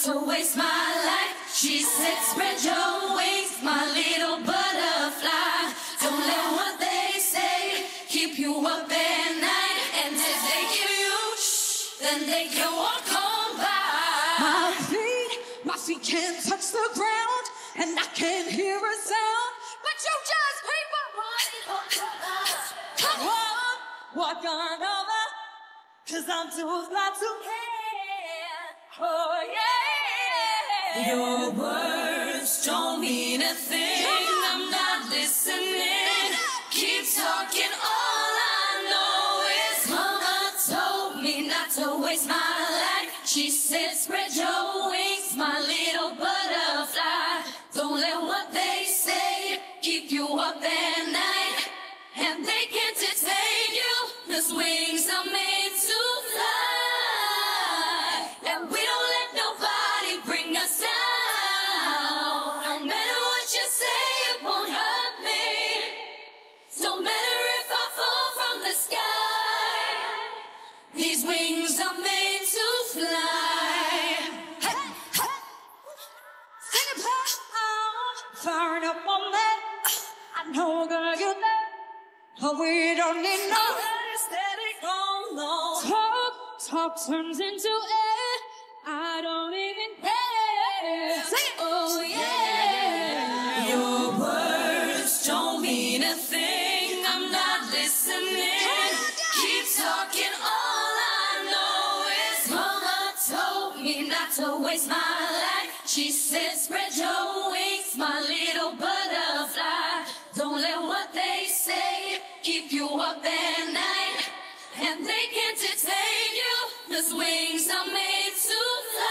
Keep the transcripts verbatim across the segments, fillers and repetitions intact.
to waste my life. She said, spread your wings, my little butterfly. Don't let what they say keep you up at night. And if they give you shh, then they can walk on by. My feet, my feet can't touch the ground, and I can't hear a sound. But you just keep on running. Come on, walk on over, 'cause I'm too fly to care. Oh yeah. Your words don't mean a thing. I'm not listening. Keep talking. All I know is Mama told me not to waste my life. She said, spread your wings, my little butterfly. Don't let what they say keep you up at night. And they can't detain you, 'cause wings are made to fly. And we don't let nobody bring us down. No matter what you say, it won't hurt me. No matter if I fall from the sky, these wings are made to fly. Hey, hey. Sing it loud, firing up on that. I know, girl, you know, but we don't need no Steady on, no. talk. Talk turns into air. I don't even care. Sing it. Oh yeah. Your words don't mean a thing. I'm not listening. Keep talking. All I know is Mama told me not to waste my life. She said, spread your wings, my little butterfly. Don't let what they say keep you up at night. And they can't detain you, 'cause wings are made to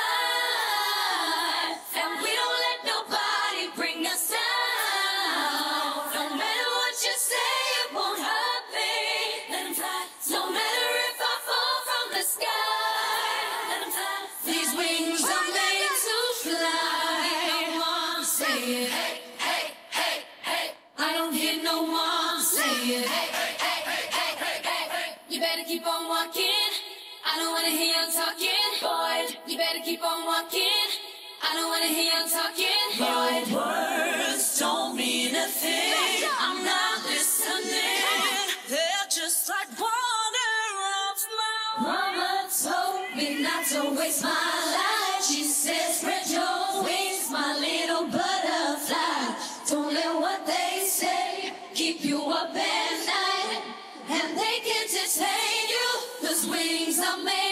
fly. And we don't let nobody bring us down. No matter what you say, it won't hurt me. Let 'em fly. No matter if I fall from the sky, let 'em fly. These wings are made to fly. No one say it. Hey, hey, hey, hey. I don't hear no one say it. Hey, hey, hey, hey, hey, hey, hey. You better keep on walking. I don't wanna hear you talking. Boy, you better keep on walking. I don't wanna hear you talking. Boy, words don't mean a thing. I'm not listening. They're just like water off my Mama told me not to waste my life. She said, spread your wings, my little butterfly. Don't let what they say keep you up at night. And they can't detain you, 'cause wings are made